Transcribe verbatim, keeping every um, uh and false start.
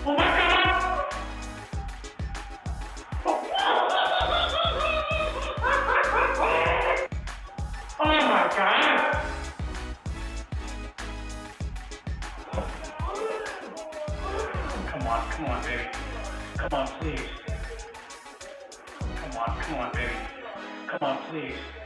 Oh my God! Oh my God! Come on, come on, baby. Come on, please. Come on, come on, baby. Come on, please.